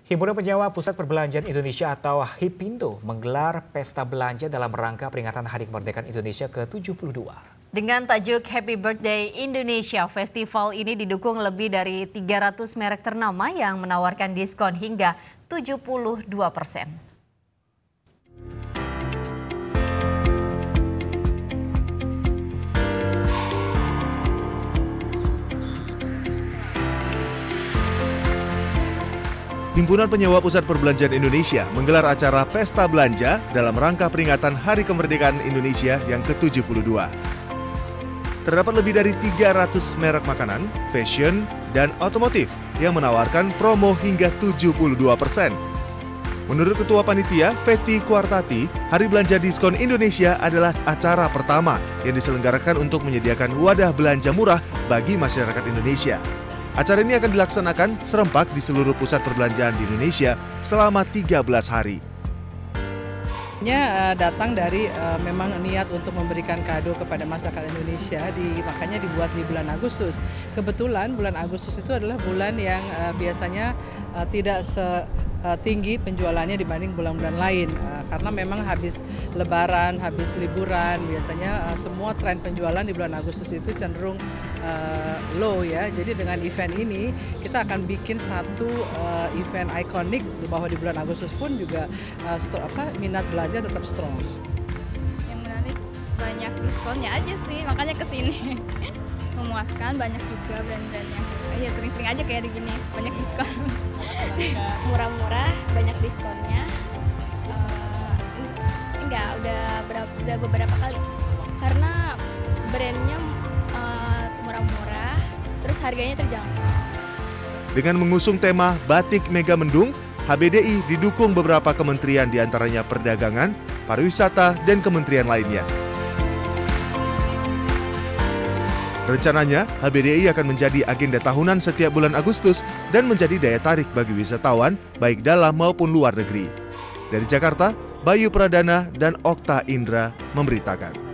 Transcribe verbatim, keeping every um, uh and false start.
Himpunan Penyewa Pusat Perbelanjaan Indonesia atau HIPINDO menggelar pesta belanja dalam rangka peringatan Hari Kemerdekaan Indonesia ke tujuh puluh dua. Dengan tajuk Happy Birthday Indonesia, festival ini didukung lebih dari tiga ratus merek ternama yang menawarkan diskon hingga tujuh puluh dua persen. Himpunan Penyewa Pusat Perbelanjaan Indonesia menggelar acara Pesta Belanja dalam rangka peringatan Hari Kemerdekaan Indonesia yang ke tujuh puluh dua. Terdapat lebih dari tiga ratus merek makanan, fashion, dan otomotif yang menawarkan promo hingga tujuh puluh dua persen. Menurut Ketua Panitia, Feti Kuartati, Hari Belanja Diskon Indonesia adalah acara pertama yang diselenggarakan untuk menyediakan wadah belanja murah bagi masyarakat Indonesia. Acara ini akan dilaksanakan serempak di seluruh pusat perbelanjaan di Indonesia selama tiga belas hari. Uh, datang dari uh, memang niat untuk memberikan kado kepada masyarakat Indonesia, di, makanya dibuat di bulan Agustus. Kebetulan bulan Agustus itu adalah bulan yang uh, biasanya uh, tidak setinggi penjualannya dibanding bulan-bulan lain, uh, karena memang habis Lebaran, habis liburan, biasanya uh, semua tren penjualan di bulan Agustus itu cenderung uh, low ya. Jadi dengan event ini kita akan bikin satu uh, event ikonik bahwa di bulan Agustus pun juga uh, apa minat belanja tetap strong. Yang menarik banyak diskonnya aja sih, makanya kesini. Memuaskan, banyak juga brand-brandnya. Ya sering-sering aja kayak di gini, banyak diskon. Murah-murah, banyak diskonnya. Uh, enggak, udah, berapa, udah beberapa kali. Karena brandnya uh, murah-murah, terus harganya terjangkau. Dengan mengusung tema Batik Mega Mendung, H B D I didukung beberapa kementerian diantaranya Perdagangan, Pariwisata, dan kementerian lainnya. Rencananya, H B D I akan menjadi agenda tahunan setiap bulan Agustus dan menjadi daya tarik bagi wisatawan baik dalam maupun luar negeri. Dari Jakarta, Bayu Pradana dan Okta Indra memberitakan.